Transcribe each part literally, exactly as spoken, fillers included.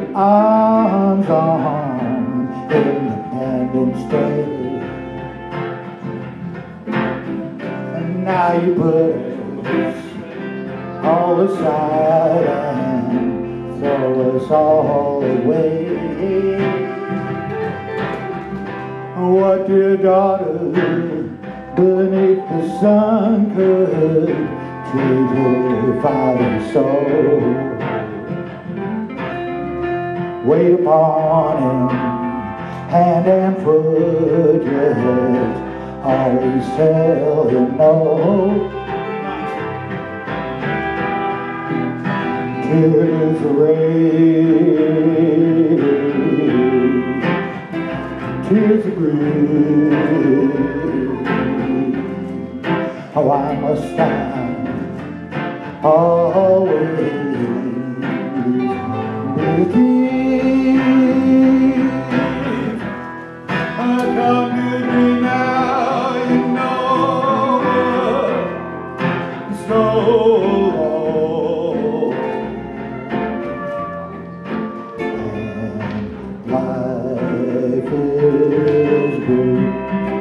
arms on Independence Day. And now you put us all aside and throw us all away. What dear daughter beneath the sun could treat her father's soul? Wait upon him, hand and foot, yet always tell him no. Tears of rain, tears of grief. Why must I always be thief? Come to me now, you know it's so long, and life is good.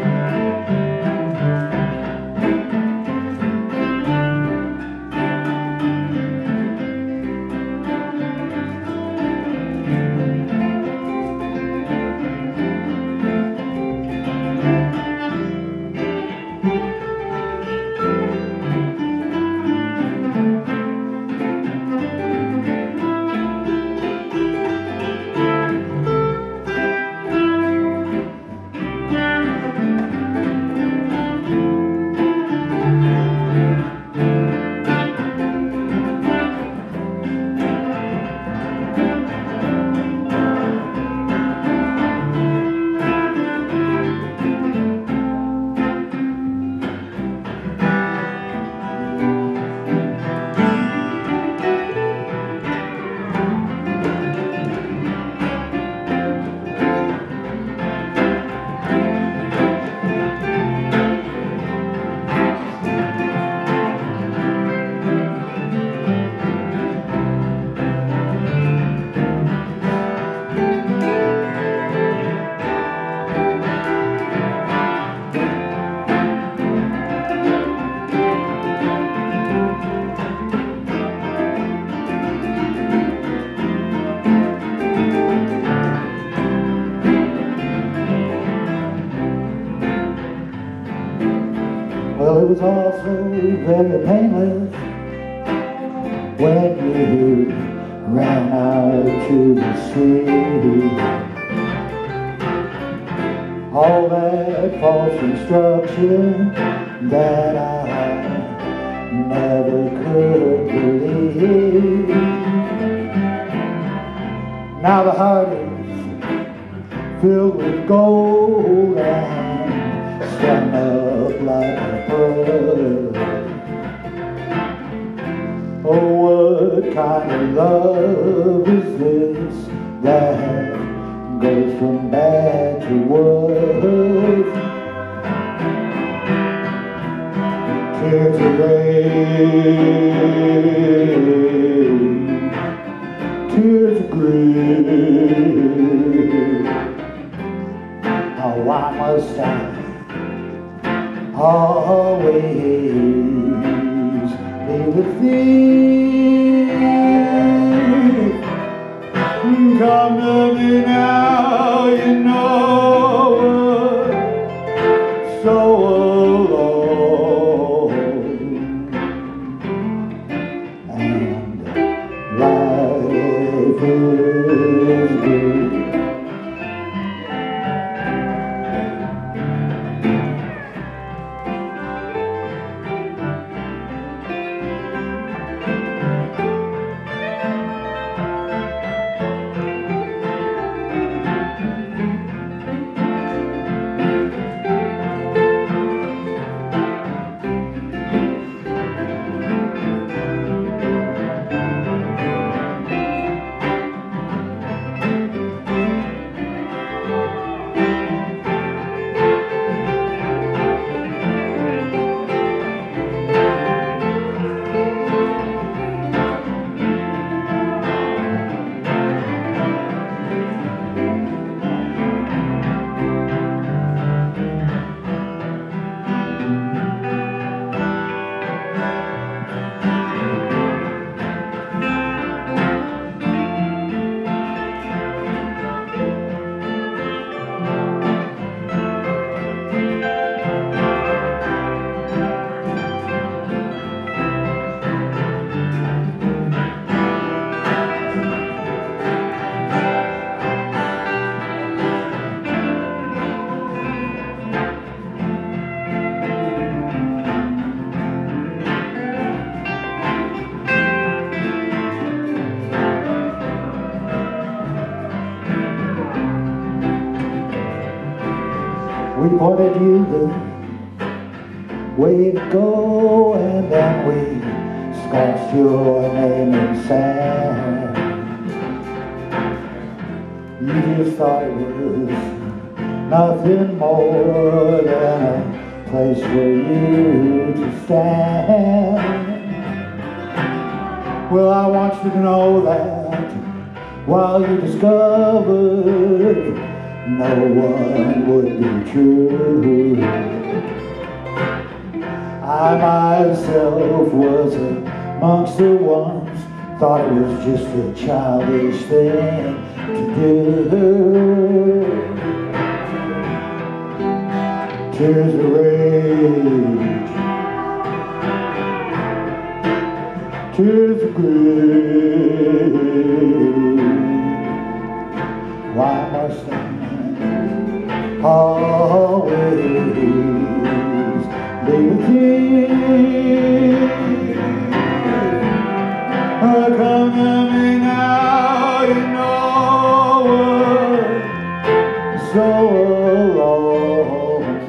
Well, it was also very painless when you ran out to the sea. All that false instruction that I never could believe. Now the heart is filled with gold and strung up like a pearl. Oh, what kind of love is this that goes from bad to worse? Tears of rain, tears of grief. Oh, why must I always be the thief? Come to me now, you know we're so alone, and life is good. We pointed you the way to go, and then we scratched your name in sand. You just thought it was nothing more than a place for you to stand. Well, I want you to know that while you discovered no one would be true, I myself was amongst the ones thought it was just a childish thing to do. Tears of rage, tears of grief. Why must I always be with you? Oh, come to me now, you know we're so alone,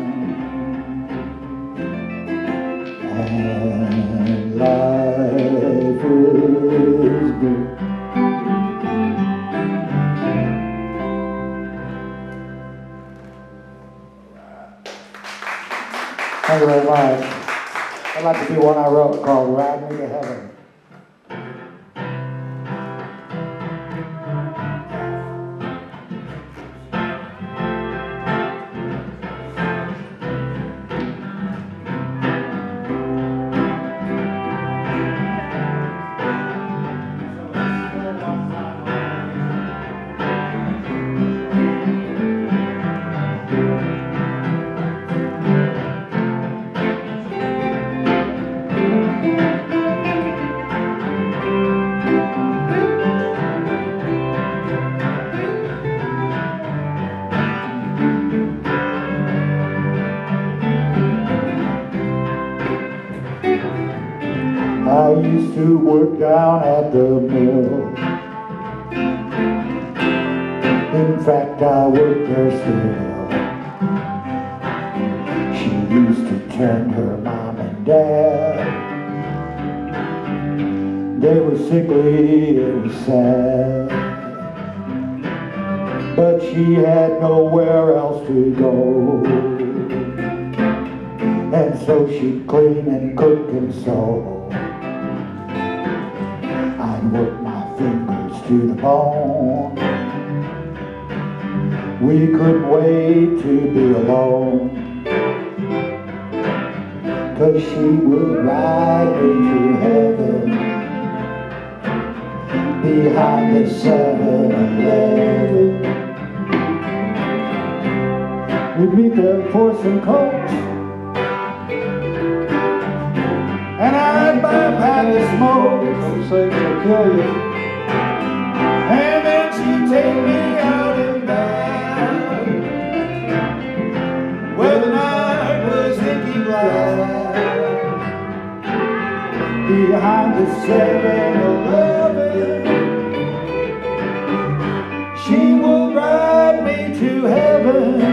and life is good. Thank you very much. I'd like to do one I wrote called Ride Me to Heaven. I used to work down at the mill. In fact, I work there still. She used to tend her mom and dad. They were sickly and sad, but she had nowhere else to go. And so she'd clean and cook and sew. I'd work my fingers to the bone. We couldn't wait to be alone, 'cause she would ride me to heaven behind the seven eleven. We'd meet there for some coke, and I'd buy a pack of smoke. Don't say she'll kill you. And then she'd take me out in bed, where the night was inky black, behind the seven eleven. She would ride me to heaven.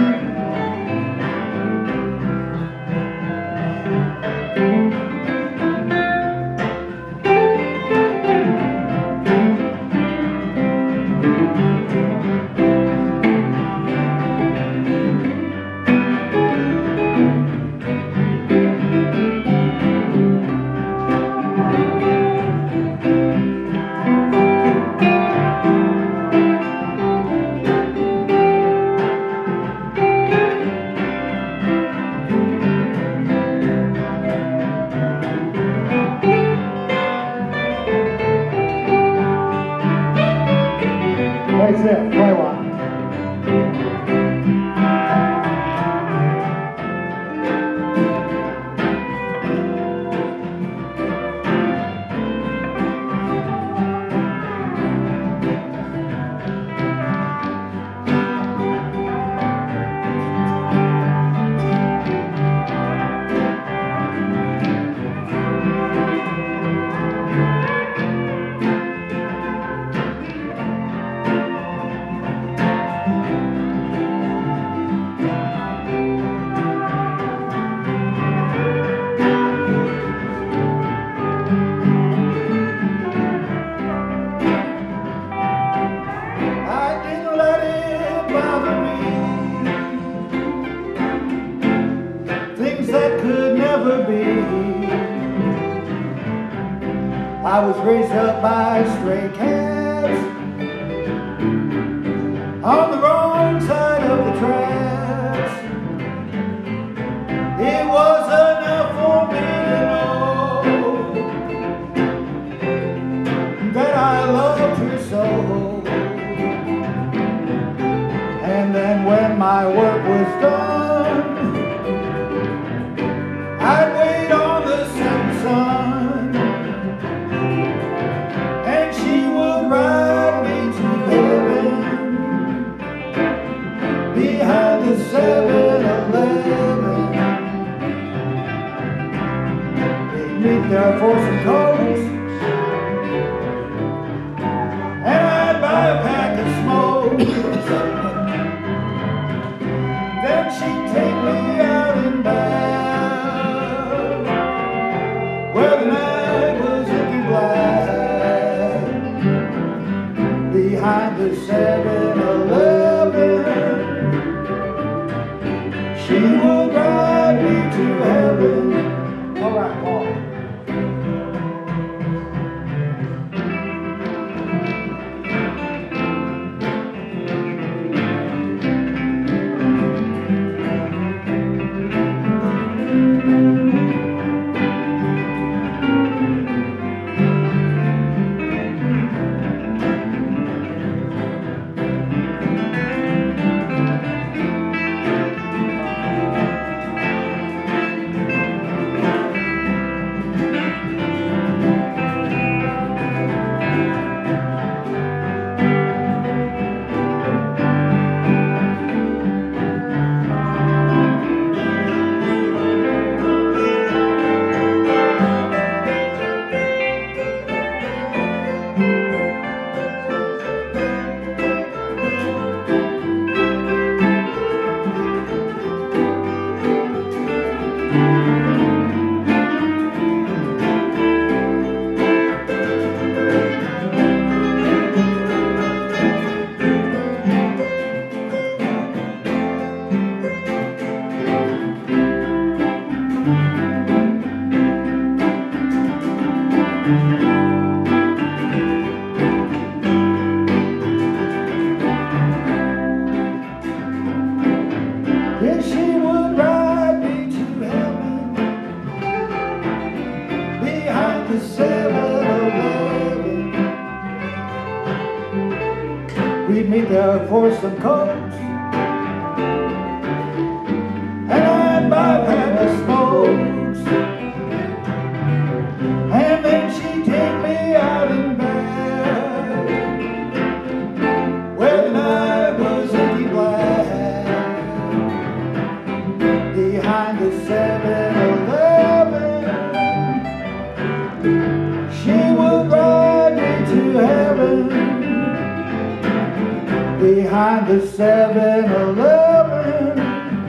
me, things that could never be. I was raised up by stray cats on the wrong side of the tracks. It was enough for me to know that I loved her so. And then when my work was done, I'd wait on the setting sun, and she would ride me to heaven behind the seven eleven. We'd meet there for some coats, and I'd buy a pack of smokes. Then she'd take me out and back, where the night was looking black, behind the seven eleven. She would ride me to heaven. All right, Paul. We'd meet there for some coats, and I'd buy a pack of smokes, and then she'd take me out in bed, where the night was inky black, behind the seven eleven. She would ride me to heaven, behind the seven eleven.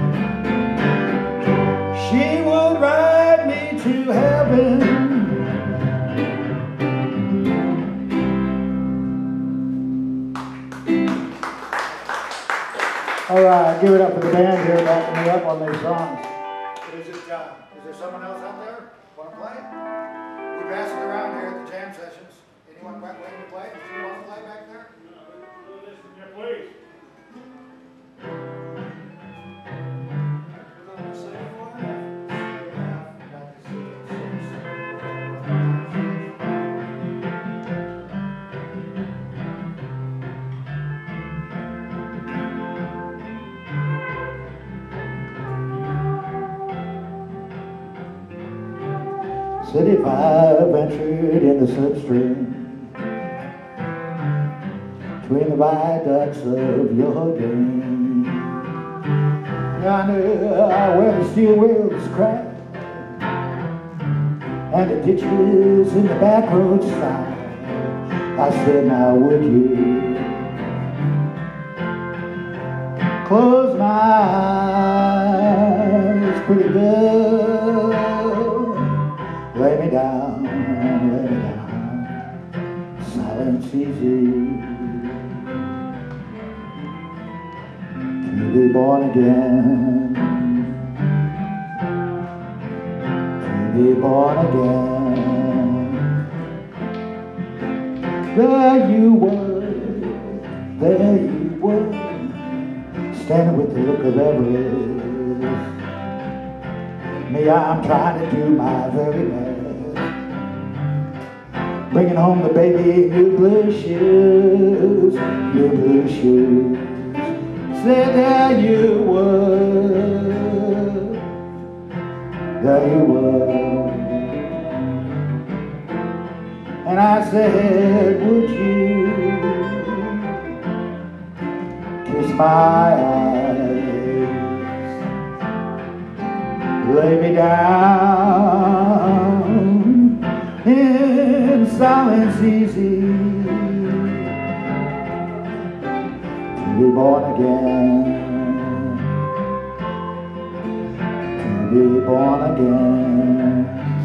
She would ride me to heaven. All right, give it up for the band here backing me up on these songs. Is it, uh, is there someone else out there want to play? We pass it around here at the jam sessions. Anyone waiting to play? Do you want to play back there? Yeah, please. City five entered in the slipstream between the viaducts of your game. Yonder where the steel wheels crack and the ditches in the back road stop, I said, now would you close my eyes, pretty girl, lay me down, lay me down, silence easy. be born again, to be born again. There you were, there you were, standing with the look of Everest. Me, I'm trying to do my very best, bringing home the baby new blue shoes, new blue shoes. Said there you were, there you were. And I said, would you kiss my eyes, lay me down in silence easy, to be born again, to be born again.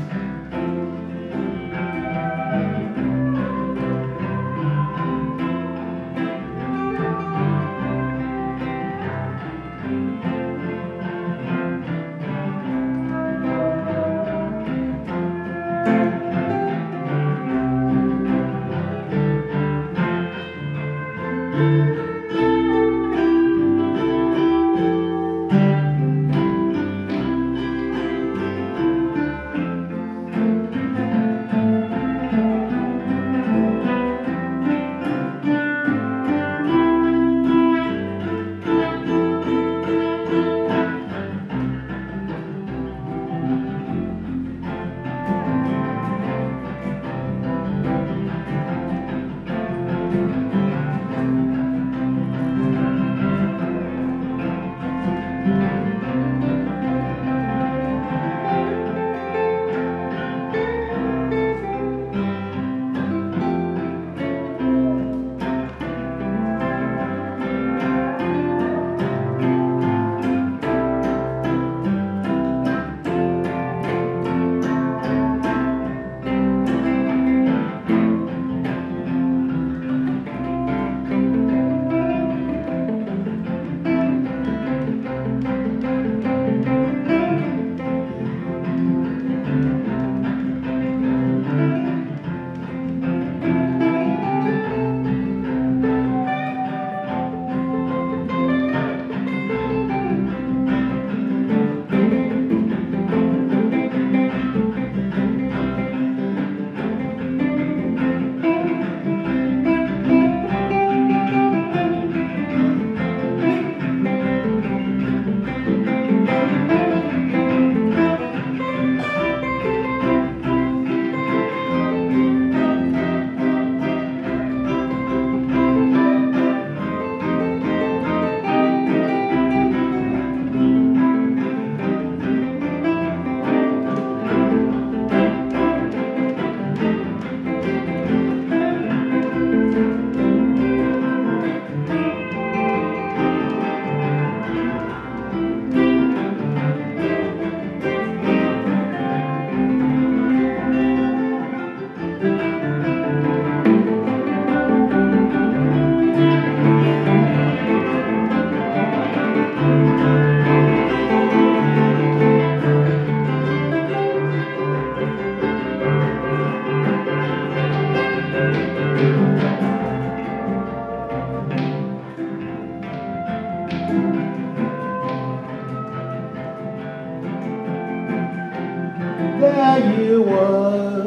There you were,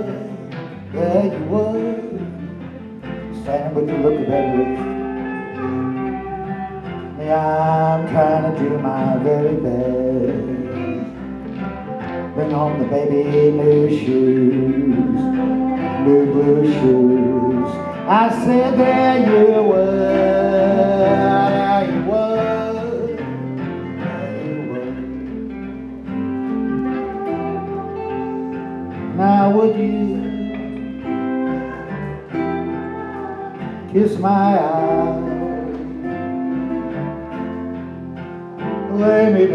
there you were, standing with the look of Everest. Me, I'm trying to do my very best, bring home the baby new shoes, new blue shoes. I said there you were, there you were, there you were. Now would you kiss my eyes, lay me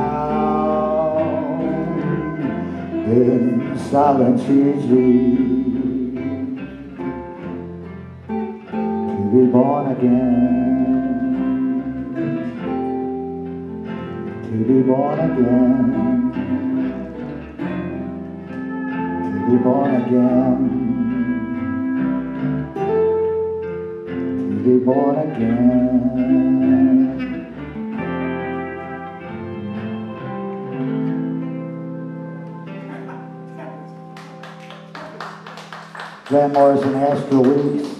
down in silence easy, to be born again, be born again, to be born again, to be born again. Van Morrison, Astral Weeks.